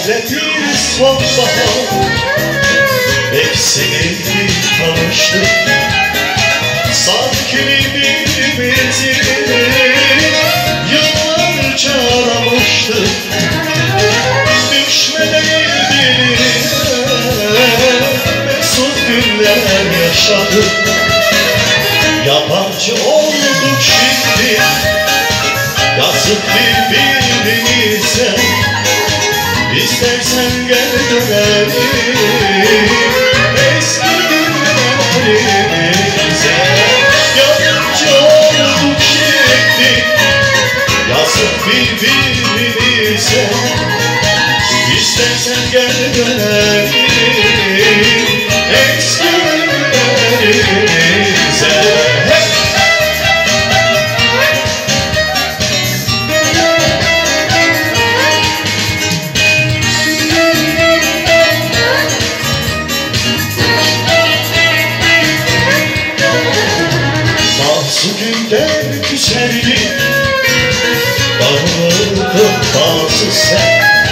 hasreti sonbahar. Eksenildi tanıştık, sanki birbirimizi yıllarca aramıştık. Düşmeden diline mesut günler yaşadık. Yabancı olduk şimdi, yazık birbirimize. İstersen gel dönelim eski günlerimize. Yabancı olduk şimdi, yazık birbirimize. İstersen gel dönelim eski günlerimize. Bazı günler güzeldi, darıldı bazı sen.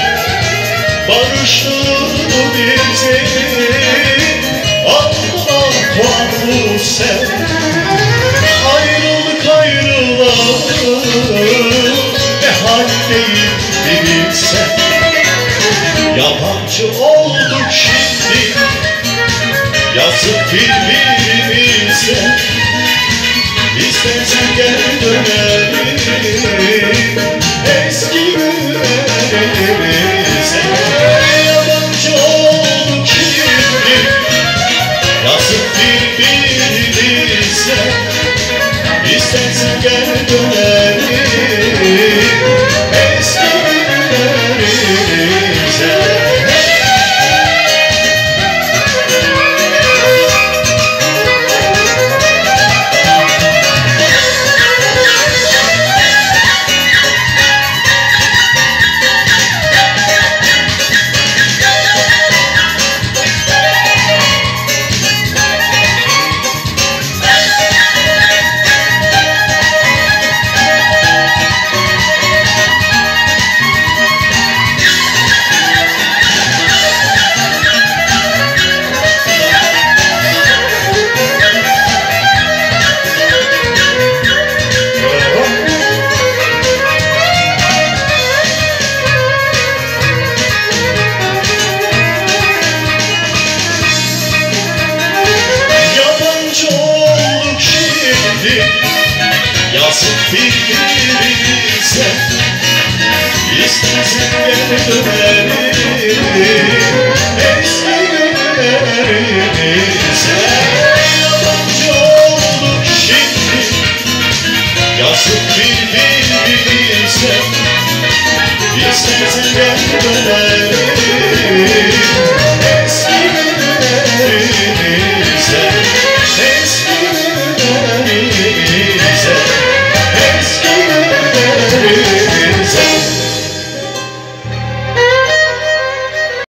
Barıştırdı bizi Allah bu sen. Ayrılık ayrılık ne haldeyim bilsen. Yabancı olduk şimdi, yazık birbirimize. İstersen gel dönelim eski günlerimize. Yabancı olduk şimdi, yazık birbirimize. İstersen gel dönelim eski günlerimize. Yazık birbirimize. İstersen gel dönelim eski günlerimize. Yabancı olduk şimdi, yazık birbirimize. İstersen gel dönelim